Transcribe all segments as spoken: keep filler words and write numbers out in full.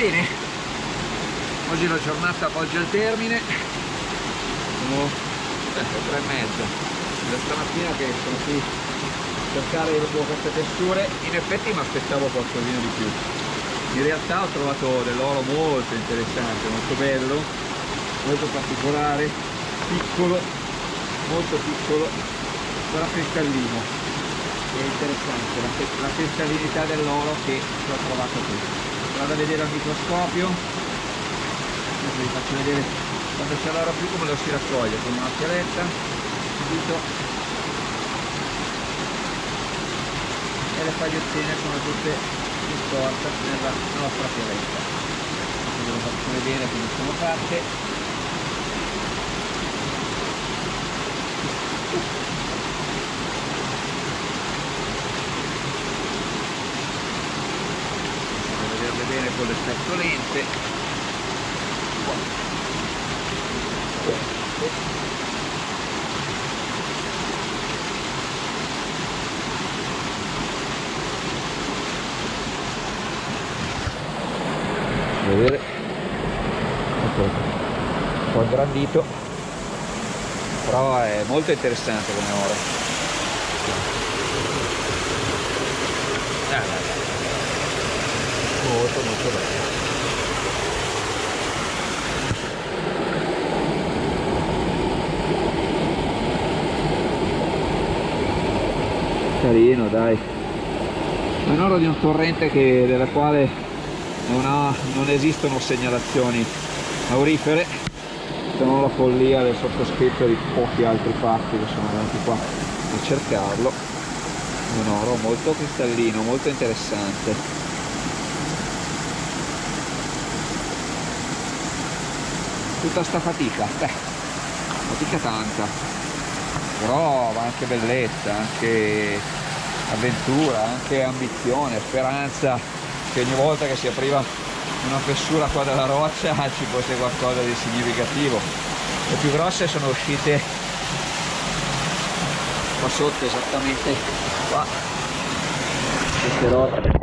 Bene, oggi la giornata volge al termine, sono eh, tre e mezza, da stamattina che sono qui a cercare un po' queste texture. In effetti mi aspettavo qualcosina di più. In realtà ho trovato dell'oro molto interessante, molto bello, molto particolare, piccolo, molto piccolo, però cristallino. È interessante la, la cristallinità dell'oro che ho trovato qui. Vado a vedere al microscopio, adesso vi faccio vedere quando c'è l'oro più come lo si raccoglie, con una fialetta, subito, e le pagliettine sono tutte distorte nella nostra fialetta. Ve lo faccio vedere come sono fatte. Bene con l'effetto lente. Vedere un po' ingrandito, però è molto interessante come oro. Ah, molto molto bello. Carino, dai. È un oro di un torrente che, della quale non, ha, non esistono segnalazioni aurifere, se non la follia del sottoscritto di pochi altri fatti che sono venuti qua a cercarlo. È un oro molto cristallino, molto interessante. Tutta sta fatica, beh, fatica tanta, però anche bellezza, anche avventura, anche ambizione, speranza che ogni volta che si apriva una fessura qua della roccia ci fosse qualcosa di significativo. Le più grosse sono uscite qua sotto, esattamente qua, queste rocce.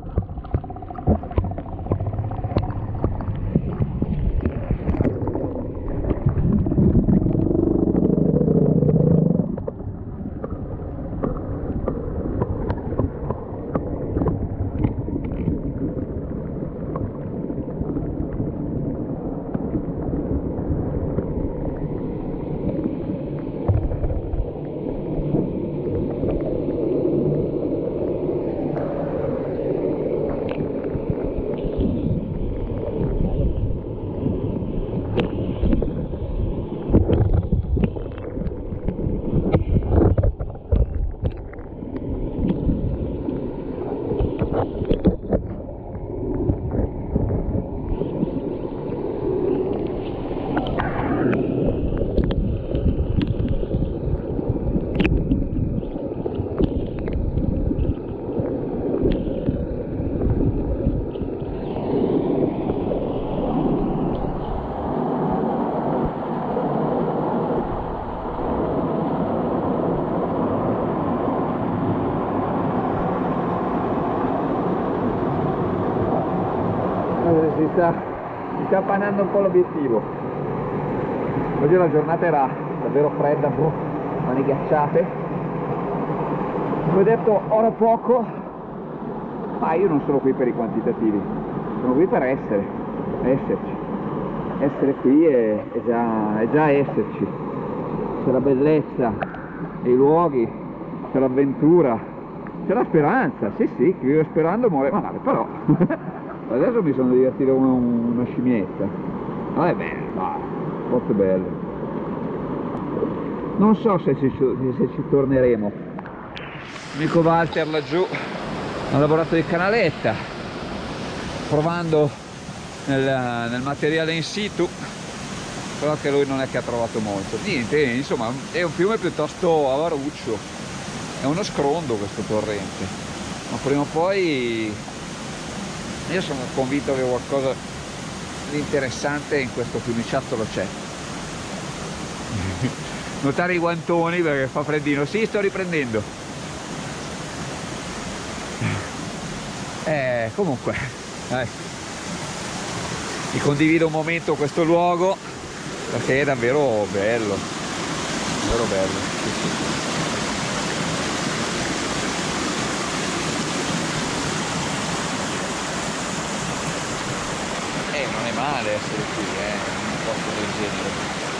Si sta, si sta appannando un po' l'obiettivo. Oggi la giornata era davvero fredda, boh, mani ghiacciate. Come ho detto, oro poco, ma io non sono qui per i quantitativi, sono qui per essere, esserci. Essere qui è, è, già, è già esserci. C'è la bellezza, i luoghi, c'è l'avventura, c'è la speranza, sì sì, chi vive sperando muore, ma però... Adesso mi sono divertito come una scimmietta. Ma è bello, no, molto bello. Non so se ci, se ci torneremo. L'amico Walter laggiù ha lavorato di canaletta, provando nel, nel materiale in situ, però che lui non è che ha trovato molto. Niente, insomma, è un fiume piuttosto avaruccio, è uno scrondo questo torrente, ma prima o poi... Io sono convinto che qualcosa di interessante in questo fiumiciattolo c'è. Notare i guantoni perché fa freddino. Sì, sto riprendendo. Eh, comunque, dai. vi condivido un momento questo luogo perché è davvero bello, davvero bello. Sì, sì. Eh, non è male essere qui, eh, in un posto del genere.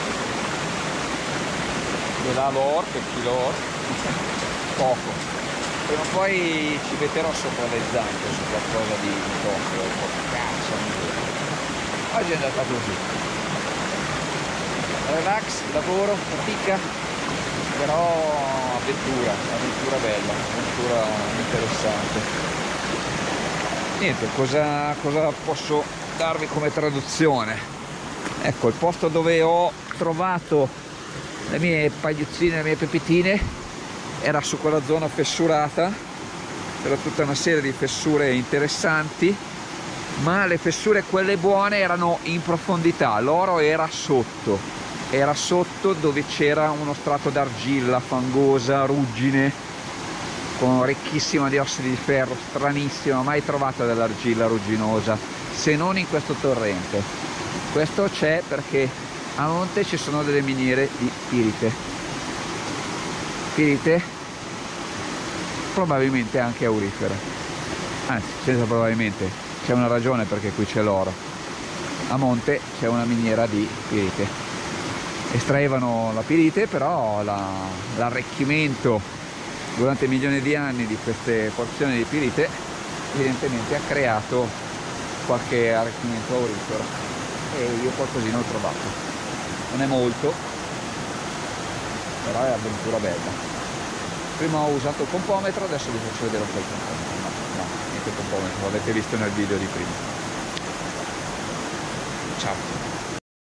De là l'or, per chi l'or, poco. Prima o poi ci metterò sopra le zampe su qualcosa di tosto, un po' di caccia. Oggi è andata così. Relax, lavoro, fatica, però avventura, avventura bella, avventura interessante. Niente, cosa, cosa posso darvi come traduzione? Ecco, il posto dove ho trovato le mie pagliozzine, le mie pepitine era su quella zona fessurata, c'era tutta una serie di fessure interessanti, ma le fessure quelle buone erano in profondità, l'oro era sotto, era sotto dove c'era uno strato d'argilla fangosa, ruggine, con ricchissima di ossidi di ferro, stranissima, mai trovata dell'argilla rugginosa, se non in questo torrente. Questo c'è perché a monte ci sono delle miniere di pirite. Pirite, probabilmente anche aurifere, anzi senza probabilmente, c'è una ragione perché qui c'è l'oro. A monte c'è una miniera di pirite, estraevano la pirite, però l'arricchimento la, durante milioni di anni di queste porzioni di pirite evidentemente ha creato qualche arricchimento aurifero e io qualcosina ho trovato, non è molto, però è avventura bella. Prima ho usato il pompometro, adesso vi faccio vedere un po' il pompometro. No, no, niente pompometro, l'avete visto nel video di prima. Ciao.